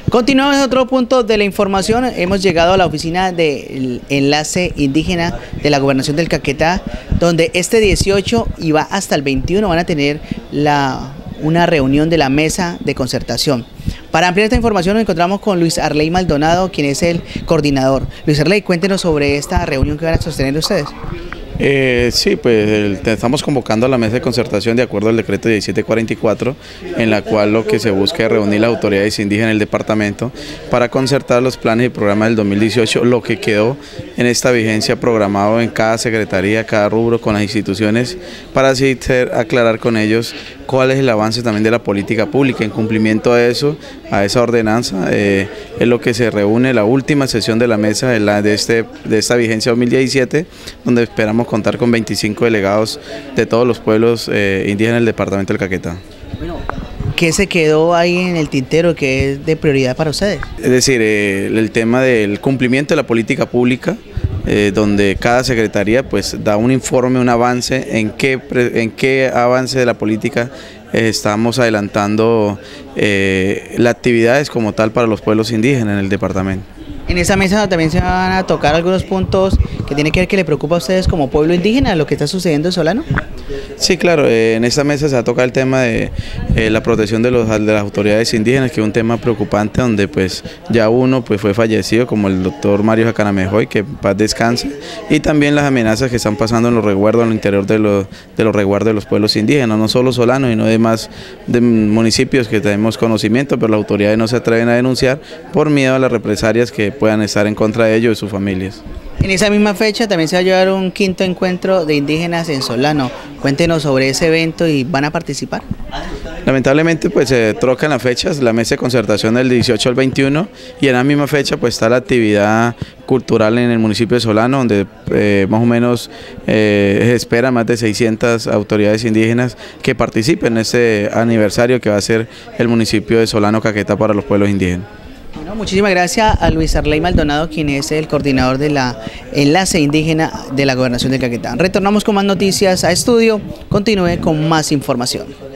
Continuamos en otro punto de la información. Hemos llegado a la oficina del enlace indígena de la Gobernación del Caquetá, donde este 18 y va hasta el 21 van a tener una reunión de la mesa de concertación. Para ampliar esta información nos encontramos con Luis Arley Maldonado, quien es el coordinador. Luis Arley, cuéntenos sobre esta reunión que van a sostener ustedes. Sí, pues estamos convocando a la mesa de concertación de acuerdo al decreto 1744, en la cual lo que se busca es reunir las autoridades indígenas del departamento para concertar los planes y programas del 2018, lo que quedó en esta vigencia programado en cada secretaría, cada rubro con las instituciones, para así aclarar con ellos cuál es el avance también de la política pública. En cumplimiento a eso, a esa ordenanza, es lo que se reúne la última sesión de la mesa de esta vigencia 2017, donde esperamos contar con 25 delegados de todos los pueblos indígenas del departamento del Caquetá. Bueno, ¿qué se quedó ahí en el tintero que es de prioridad para ustedes? Es decir, el tema del cumplimiento de la política pública, donde cada secretaría pues da un informe, un avance, en qué avance de la política estamos adelantando las actividades como tal para los pueblos indígenas en el departamento. En esa mesa también se van a tocar algunos puntos que tienen que ver que le preocupa a ustedes como pueblo indígena, lo que está sucediendo en Solano. Sí, claro, en esta mesa se va a tocar el tema de la protección de las autoridades indígenas, que es un tema preocupante, donde pues ya uno pues fue fallecido, como el doctor Mario Jacanamejoy, que en paz descanse, y también las amenazas que están pasando en los resguardos, en el interior de los resguardos de los pueblos indígenas, no solo Solano, sino demás de municipios que tenemos conocimiento, pero las autoridades no se atreven a denunciar por miedo a las represalias que puedan estar en contra de ellos y sus familias. En esa misma fecha también se va a llevar un quinto encuentro de indígenas en Solano. Cuéntenos sobre ese evento y ¿van a participar? Lamentablemente pues se trocan las fechas, la mesa de concertación del 18 al 21, y en la misma fecha pues está la actividad cultural en el municipio de Solano, donde más o menos se espera más de 600 autoridades indígenas que participen en este aniversario que va a ser el municipio de Solano Caquetá para los pueblos indígenas. Bueno, muchísimas gracias a Luis Arley Maldonado, quien es el coordinador de la enlace indígena de la Gobernación del Caquetá. Retornamos con más noticias a estudio. Continúe con más información.